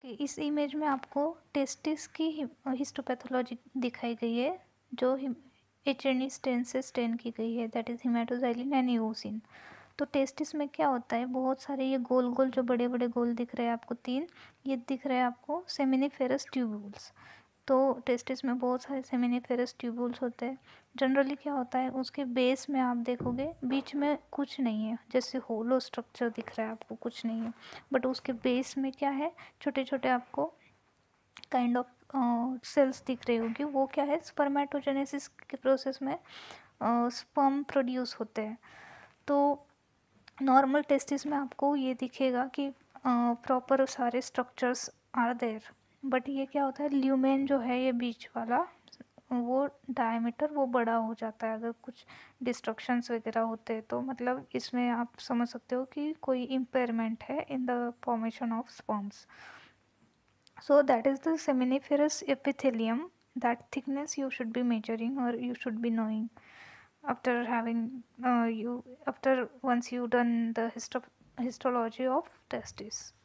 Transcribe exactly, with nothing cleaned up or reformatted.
कि इस इमेज में आपको टेस्टिस की हिस्टोपैथोलॉजी दिखाई गई है जो एच एन ई स्टेन से स्टेन की गई है, that is haematoxylin and eosin. तो टेस्टिस में क्या होता है, बहुत सारे ये गोल गोल जो बड़े बड़े गोल दिख रहे हैं आपको तीन, ये दिख रहे हैं आपको सेमिनिफेरस ट्यूब्यूल्स। तो टेस्टिस में बहुत सारे सेमिनिफेरस ट्यूब्यूल्स होते हैं। जनरली क्या होता है, उसके बेस में आप देखोगे बीच में कुछ नहीं है, जैसे होलो स्ट्रक्चर दिख रहा है आपको, कुछ नहीं है, बट उसके बेस में क्या है, छोटे छोटे आपको काइंड ऑफ सेल्स दिख रही होगी। वो क्या है, स्पर्मेटोजेनेसिस के प्रोसेस में स्पर्म प्रोड्यूस होते हैं। तो नॉर्मल टेस्टिस में आपको ये दिखेगा कि प्रॉपर सारे स्ट्रक्चर्स आर देयर, बट ये क्या होता है, ल्यूमेन जो है ये बीच वाला, वो डायमीटर वो बड़ा हो जाता है अगर कुछ डिस्ट्रक्शंस वगैरह होते हैं। तो मतलब इसमें आप समझ सकते हो कि कोई इम्पेयरमेंट है in the formation of sperms. So that is the seminiferous epithelium. That thickness you should be measuring or you should be knowing after having uh, you after once you done the histo histology of testis.